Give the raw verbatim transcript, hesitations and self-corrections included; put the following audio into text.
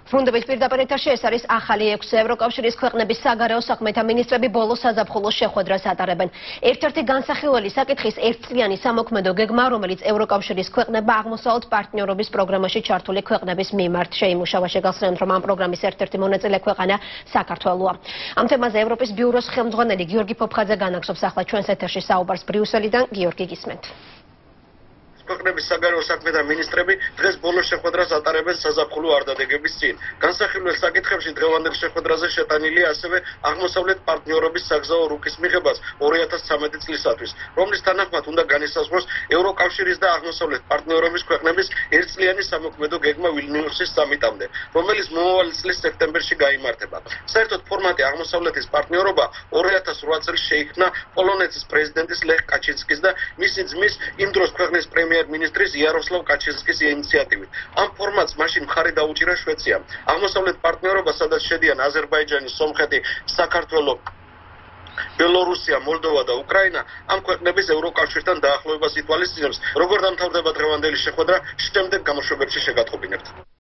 Ბრუნდებით პირდაპირ ეთერში ეს არის ახალი ექვსი ევროკავშირის ქვეყნების საგარეო საქმეთა მინისტრები ბოლო საზაფხულო შეხვედრას ატარებენ. ერთ-ერთი განსახილველი საკითხის ერთწლიანი სამოქმედო გეგმაა, რომელიც ევროკავშირის ქვეყნებმა აღმოსავლეთ პარტნიორობის პროგრამაში ჩართული ქვეყნების მიმართ შეიმუშავა. შეგახსენებთ, რომ ამ პროგრამის ერთ-ერთი მონაწილე ქვეყანა საქართველოა. ამ თემაზე ევროპის ბიუროს ხელმძღვანელი გიორგი ფოფხაძე განაგზობს ახლა ჩვენს ეთერში საუბარს ბრიუსელიდან. გიორგი, გისმენთ. ქვეყნების საგარეო საქმეთა მინისტრები დღეს ბოლო შეხვედრას ატარებენ საზაფხულო არდადეგების წინ. განსახილველ საკითხებში დღევანდელ შეხვედრაზე შეტანილია ასევე აღმოსავლეთ პარტნიორობის საგზაო რუკის მიღებას ორი ათას ცხრამეტი წლისათვის, რომლის თანახმად უნდა განისაზღვროს ევროკავშირის და აღმოსავლეთ პარტნიორობის ქვეყნების ერთწლიანი სამოქმედო გეგმა ვილნიუსის სამიტამდე, რომელიც მომავალი წლის სექტემბერში გაიმართება. საერთოდ ფორმატი აღმოსავლეთის პარტნიორობა ორი ათას რვა წელს შეიქმნა პოლონეთის პრეზიდენტის ლეხ კაჩინსკის და მისი ძმის იმ დროს ქვეყნის პრემიერ მინისტრის იაროსლავ კაჩინსკის ინიციატივით. ამ ფორმატს მაშინ მხარი დაუჭირა შვეიცია. აღმოსავლეთ პარტნიორობა, სადაც შედიან აზერბაიჯანი, სომხეთი, საქართველო, ბელორუსია, მოლდოვა და უკრაინა, ამ ქვეყნების ევროკავშირთან დაახლოებას ითვალისწინებს. როგორ დამთავრდება დღევანდელი შეხვედრა, შემდეგ გამოშვებებში შეგატყობინებთ.